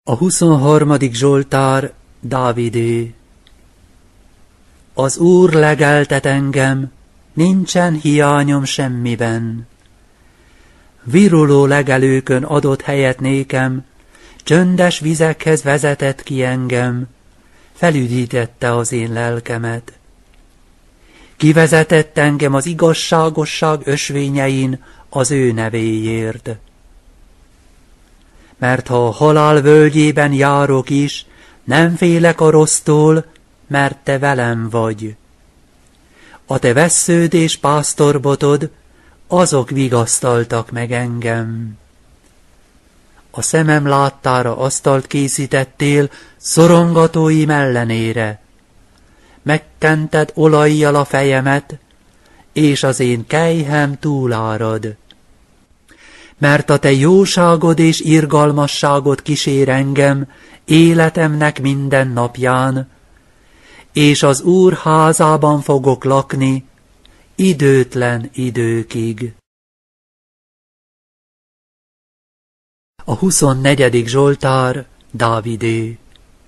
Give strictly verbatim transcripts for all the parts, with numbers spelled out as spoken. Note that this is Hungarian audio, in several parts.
A huszonharmadik Zsoltár Dávidé. Az Úr legeltet engem, nincsen hiányom semmiben. Viruló legelőkön adott helyet nékem, csöndes vizekhez vezetett ki engem, felüdítette az én lelkemet. Kivezetett engem az igazságosság ösvényein az ő nevéért. Mert ha a halál völgyében járok is, nem félek a rossztól, mert te velem vagy. A te vessződ és pásztorbotod, azok vigasztaltak meg engem. A szemem láttára asztalt készítettél szorongatóim ellenére. Megkented olajjal a fejemet, és az én kelyhem túlárad. Mert a te jóságod és irgalmasságod kísér engem életemnek minden napján, és az Úr házában fogok lakni időtlen időkig. A huszonnegyedik Zsoltár Dávidé.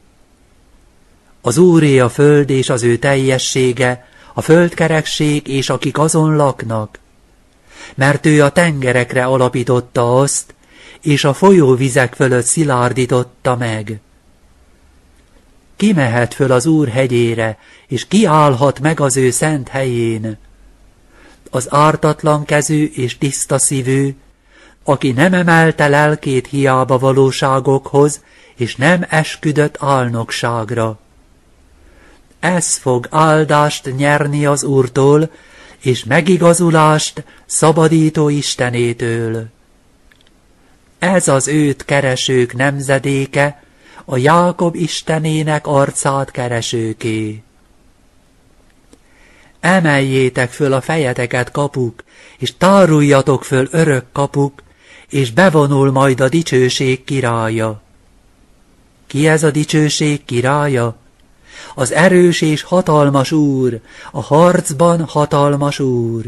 Az Úré a föld és az ő teljessége, a földkerekség és akik azon laknak. Mert ő a tengerekre alapította azt, és a folyóvizek fölött szilárdította meg. Ki mehet föl az Úr hegyére, és ki állhat meg az ő szent helyén? Az ártatlan kezű és tiszta szívű, aki nem emelte lelkét hiába valóságokhoz, és nem esküdött álnokságra. Ez fog áldást nyerni az Úrtól, és megigazulást szabadító Istenétől. Ez az őt keresők nemzedéke, a Jákob Istenének arcát keresőké. Emeljétek föl a fejeteket, kapuk, és táruljatok föl, örök kapuk, és bevonul majd a dicsőség királya. Ki ez a dicsőség királya? Az erős és hatalmas Úr, a harcban hatalmas Úr.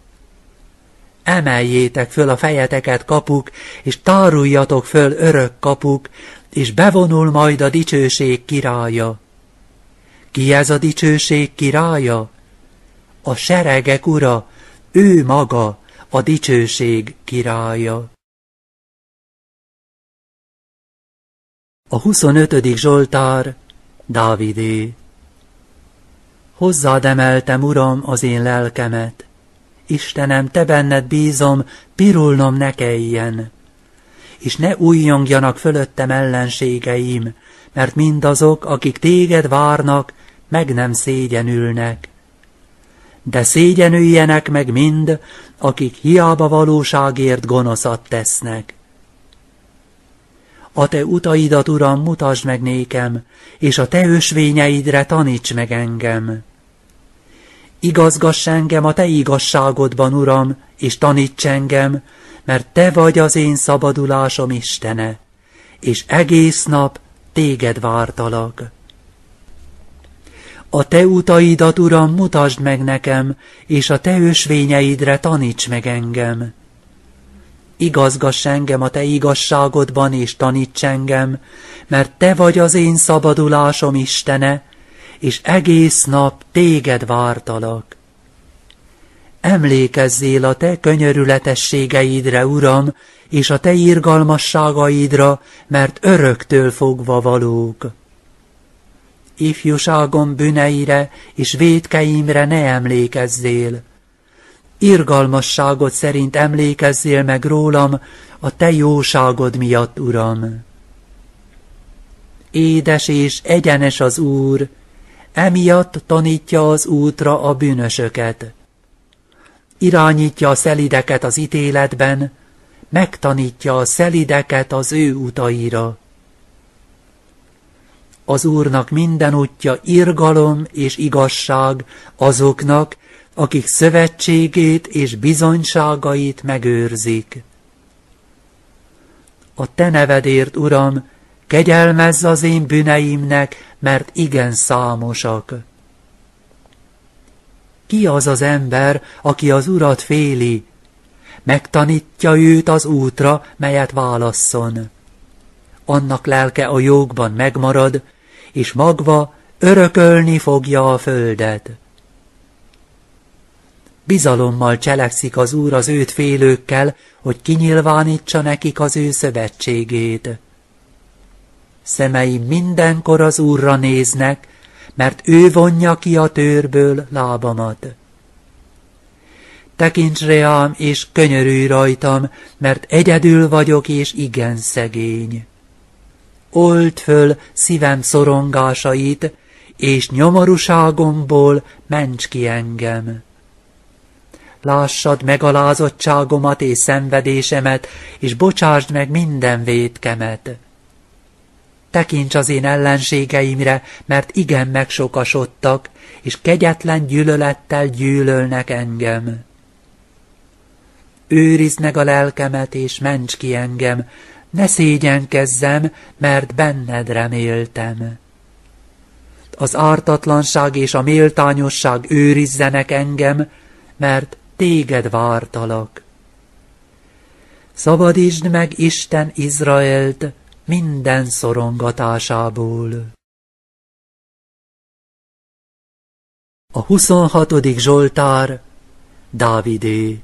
Emeljétek föl a fejeteket, kapuk, és táruljatok föl, örök kapuk, és bevonul majd a dicsőség királya. Ki ez a dicsőség királya? A seregek ura, ő maga, a dicsőség királya. A huszonötödik Zsoltár Dávidé. Hozzád emeltem, Uram, az én lelkemet. Istenem, te benned bízom, pirulnom ne kelljen. És ne újjongjanak fölöttem ellenségeim, mert mindazok, akik téged várnak, meg nem szégyenülnek. De szégyenüljenek meg mind, akik hiába valóságért gonoszat tesznek. A te utaidat, Uram, mutasd meg nékem, és a te ösvényeidre taníts meg engem. Igazgass engem a te igazságodban, Uram, és taníts engem, mert te vagy az én szabadulásom Istene, és egész nap téged vártalak. A te utaidat, Uram, mutasd meg nekem, és a te ösvényeidre taníts meg engem. Igazgass engem a te igazságodban, és taníts engem, mert te vagy az én szabadulásom Istene, és egész nap téged vártalak. Emlékezzél a te könyörületességeidre, Uram, és a te irgalmasságaidra, mert öröktől fogva valók. Ifjúságom bűneire és vétkeimre ne emlékezzél. Irgalmasságod szerint emlékezzél meg rólam a te jóságod miatt, Uram. Édes és egyenes az Úr, emiatt tanítja az útra a bűnösöket. Irányítja a szelideket az ítéletben, megtanítja a szelideket az ő utaira. Az Úrnak minden útja irgalom és igazság azoknak, akik szövetségét és bizonyságait megőrzik. A te nevedért, Uram, kegyelmezz az én bűneimnek, mert igen számosak. Ki az az ember, aki az Urat féli? Megtanítja őt az útra, melyet válasszon. annak lelke a jókban megmarad, és magva örökölni fogja a földet. Bizalommal cselekszik az Úr az őt félőkkel, hogy kinyilvánítsa nekik az ő szövetségét. Szemeim mindenkor az Úrra néznek, mert ő vonja ki a tőrből lábamat. Tekints reám, és könyörülj rajtam, mert egyedül vagyok, és igen szegény. Old föl szívem szorongásait, és nyomorúságomból ments ki engem. Lássad megalázottságomat és szenvedésemet, és bocsásd meg minden vétkemet. Tekints az én ellenségeimre, mert igen megsokasodtak, és kegyetlen gyűlölettel gyűlölnek engem. Őrizd meg a lelkemet, és ments ki engem, ne szégyenkezzem, mert benned reméltem. Az ártatlanság és a méltányosság őrizzenek engem, mert téged vártalak. Szabadítsd meg, Isten, Izraelt minden szorongatásából. A huszonhatodik Zsoltár, Dávidé.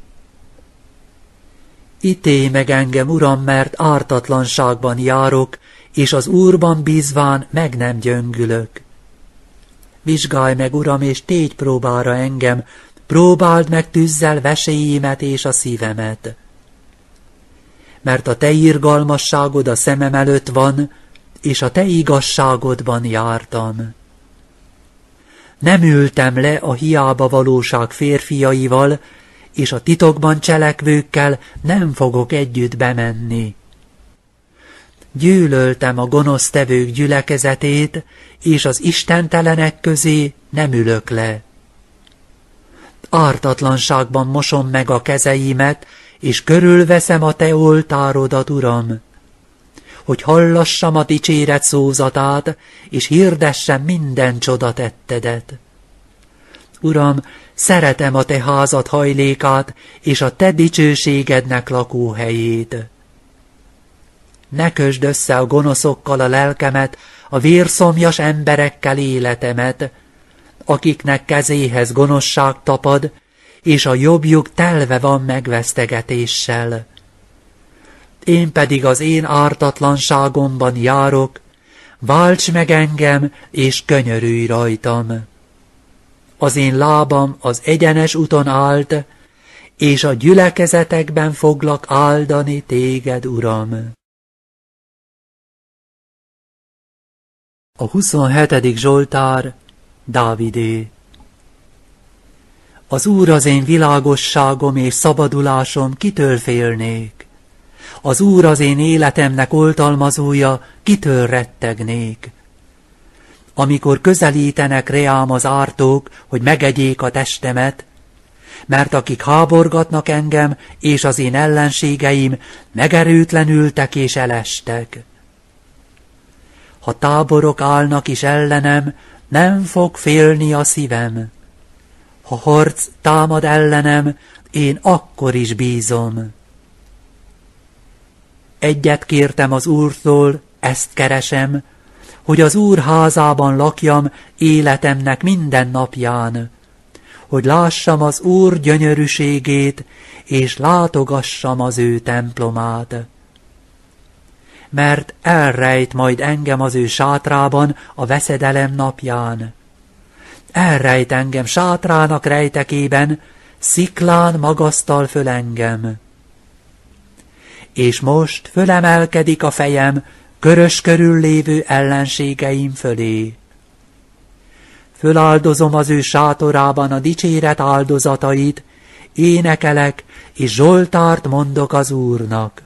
Ítélj meg engem, Uram, mert ártatlanságban járok, és az Úrban bízván meg nem gyöngülök. Vizsgálj meg, Uram, és tégy próbára engem, próbáld meg tűzzel veséimet és a szívemet. Mert a te irgalmasságod a szemem előtt van, és a te igazságodban jártam. Nem ültem le a hiába valóság férfiaival, és a titokban cselekvőkkel nem fogok együtt bemenni. Gyűlöltem a gonosztevők gyülekezetét, és az istentelenek közé nem ülök le. Ártatlanságban mosom meg a kezeimet, és körülveszem a te oltárodat, Uram, hogy hallassam a dicséret szózatát, és hirdessem minden csodatettedet. Uram, szeretem a te házad hajlékát, és a te dicsőségednek lakóhelyét. Ne kösd össze a gonoszokkal a lelkemet, a vérszomjas emberekkel életemet, akiknek kezéhez gonoszság tapad, és a jobbjuk telve van megvesztegetéssel. Én pedig az én ártatlanságomban járok, válts meg engem, és könyörülj rajtam. Az én lábam az egyenes úton állt, és a gyülekezetekben foglak áldani téged, Uram. A huszonhetedik Zsoltár, Dávidé. Az Úr az én világosságom és szabadulásom, kitől félnék? Az Úr az én életemnek oltalmazója, kitől rettegnék? Amikor közelítenek reám az ártók, hogy megegyék a testemet, mert akik háborgatnak engem, és az én ellenségeim megerőtlenültek és elestek. Ha táborok állnak is ellenem, nem fog félni a szívem. Ha harc támad ellenem, én akkor is bízom. Egyet kértem az Úrtól, ezt keresem, hogy az Úr házában lakjam életemnek minden napján, hogy lássam az Úr gyönyörűségét, és látogassam az ő templomát. Mert elrejt majd engem az ő sátrában a veszedelem napján. Elrejt engem sátrának rejtekében, sziklán magasztal föl engem. És most fölemelkedik a fejem körös körül lévő ellenségeim fölé. Föláldozom az ő sátorában a dicséret áldozatait, énekelek, és zsoltárt mondok az Úrnak.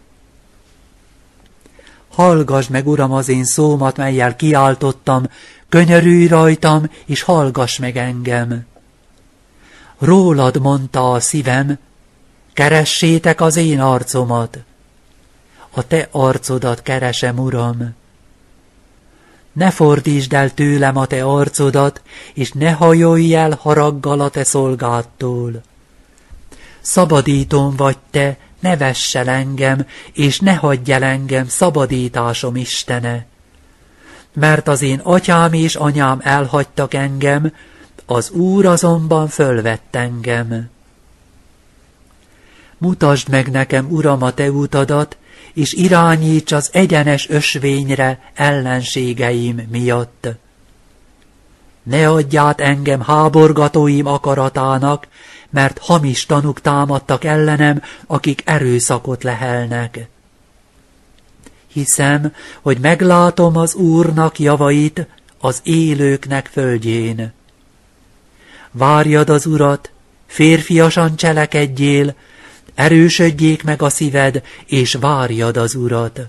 Hallgass meg, Uram, az én szómat, mellyel kiáltottam, könyörülj rajtam, és hallgass meg engem. Rólad mondta a szívem, keressétek az én arcomat. A te arcodat keresem, Uram. Ne fordítsd el tőlem a te arcodat, és ne hajolj el haraggal a te szolgádtól. Szabadítón vagy te, ne vess el engem, és ne hagyj el engem, szabadításom Istene. Mert az én atyám és anyám elhagytak engem, az Úr azonban fölvett engem. Mutasd meg nekem, Uram, a te utadat, és irányíts az egyenes ösvényre ellenségeim miatt. Ne adj át engem háborgatóim akaratának, mert hamis tanúk támadtak ellenem, akik erőszakot lehelnek. Hiszem, hogy meglátom az Úrnak javait az élőknek földjén. Várjad az Urat, férfiasan cselekedjél, erősödjék meg a szíved, és várjad az Urat.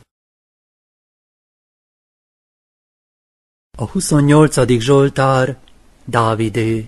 A huszonnyolcadik Zsoltár, Dávidé.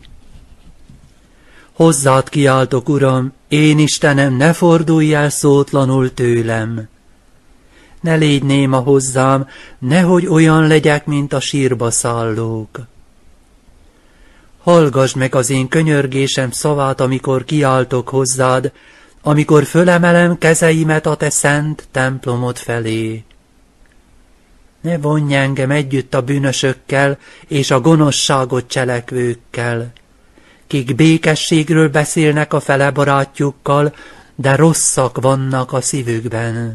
Hozzád kiáltok, Uram, én Istenem, ne fordulj el szótlanul tőlem. Ne légy néma hozzám, nehogy olyan legyek, mint a sírba szállók. Hallgass meg az én könyörgésem szavát, amikor kiáltok hozzád, amikor fölemelem kezeimet a te szent templomod felé. Ne vonj engem együtt a bűnösökkel és a gonoszságot cselekvőkkel, kik békességről beszélnek a fele barátjukkal, de rosszak vannak a szívükben.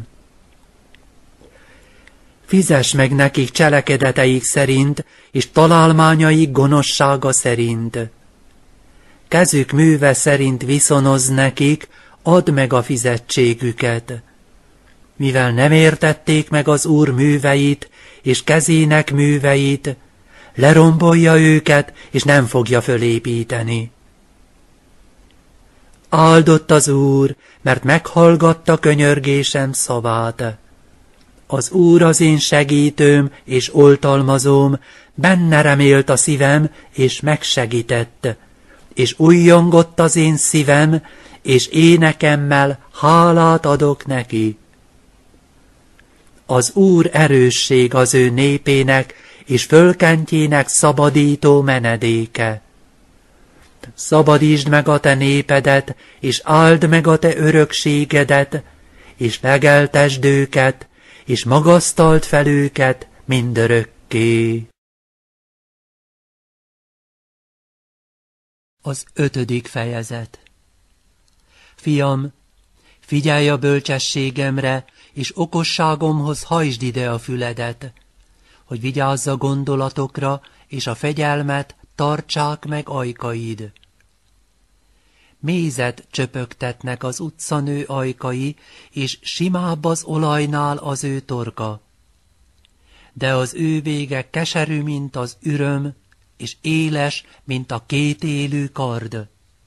Fizess meg nekik cselekedeteik szerint, és találmányaik gonoszsága szerint. Kezük műve szerint viszonozz nekik, add meg a fizetségüket. Mivel nem értették meg az Úr műveit, és kezének műveit, lerombolja őket, és nem fogja fölépíteni. Áldott az Úr, mert meghallgatta könyörgésem szavát. Az Úr az én segítőm és oltalmazóm, benne remélt a szívem, és megsegített, és újjongott az én szívem, és énekemmel hálát adok neki. Az Úr erősség az ő népének, és fölkentjének szabadító menedéke. Szabadítsd meg a te népedet, és áld meg a te örökségedet, és legeltesd őket, és magasztald fel őket mindörökké. Az ötödik fejezet. Fiam, figyelj a bölcsességemre, és okosságomhoz hajtsd ide a füledet, hogy vigyázz a gondolatokra, és a fegyelmet tartsák meg ajkaid. Mézet csöpögtetnek az utcanő ajkai, és simább az olajnál az ő torka. De az ő vége keserű, mint az üröm, és éles, mint a kétélű kard.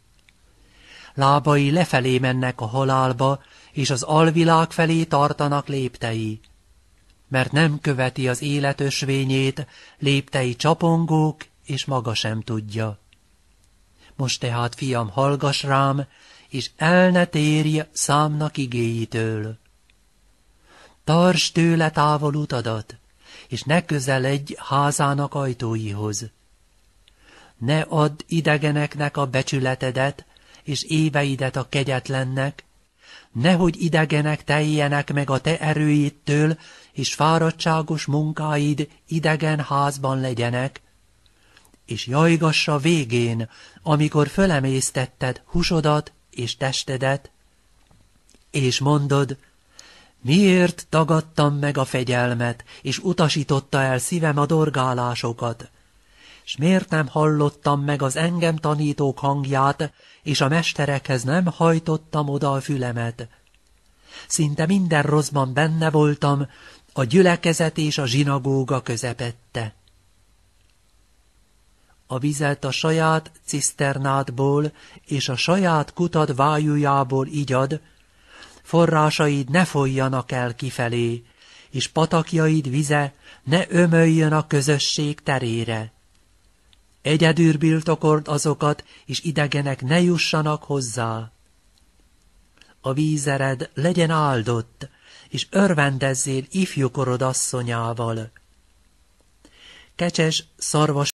Lábai lefelé mennek a halálba, és az alvilág felé tartanak léptei. Mert nem követi az élet ösvényét, léptei csapongók, és maga sem tudja. Most tehát, fiam, hallgass rám, és el ne térj számnak igéitől. Tartsd tőle távol utadat, és ne közeledj házának ajtóihoz. Ne add idegeneknek a becsületedet, és éveidet a kegyetlennek, nehogy idegenek teljenek meg a te erőittől, és fáradtságos munkáid idegen házban legyenek, és jajgassa végén, amikor fölemésztetted húsodat és testedet, és mondod, miért tagadtam meg a fegyelmet, és utasította el szívem a dorgálásokat, s miért nem hallottam meg az engem tanítók hangját, és a mesterekhez nem hajtottam oda a fülemet. Szinte minden rosszban benne voltam, a gyülekezet és a zsinagóga közepette. A vizet a saját ciszternádból és a saját kutad vájújából igyad, forrásaid ne folyjanak el kifelé, és patakjaid vize ne ömöljön a közösség terére. Egyedül birtokold azokat, és idegenek ne jussanak hozzá. A vízered legyen áldott, és örvendezzél ifjúkorod asszonyával. Kecses szarvas